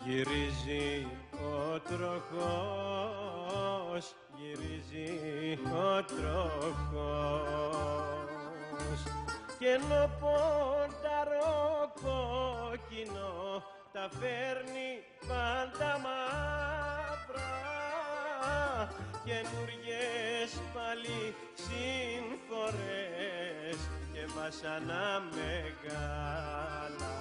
Γυρίζει ο τροχός, γυρίζει ο τροχός κι ενώ πονταρό κόκκινο τα φέρνει πάντα μαύρα, καινούριες πάλι συμφορές και βασανά μεγάλα.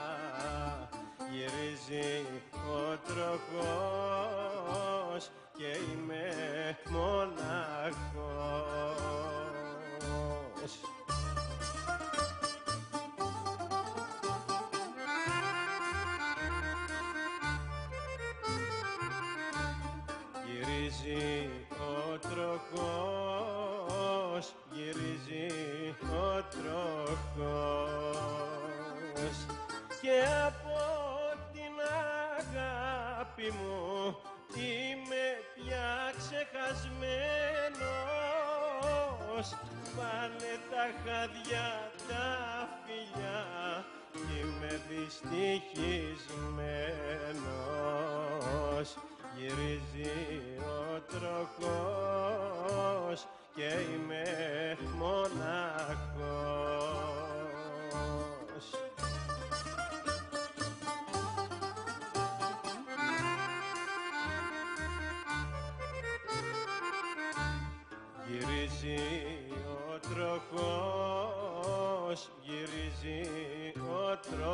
Γυρίζει ο τροχός και είμαι μοναχός. Γυρίζει ο τροχός, γυρίζει ο τροχός και από την αγάπη μου είμαι πια ξεχασμένος. Πάνε τα χαδιά τα φιλιά κι είμαι δυστυχισμένος. Γυρίζει ο τροχός και είμαι μοναχός. Γυρίζει ο τροχός, γυρίζει ο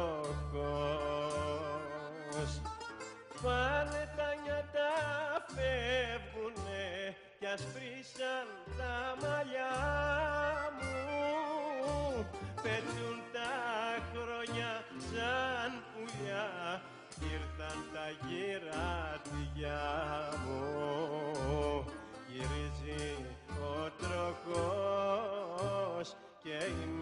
τροχός. Πάνε τα νιάτα φεύγουνε κι ασπρίσαν τα μαλλιά μου. Πετούν τα χρόνια σαν πουλιά κι ήρθαν τα γυρατιά μου. Γυρίζει ο τροχός και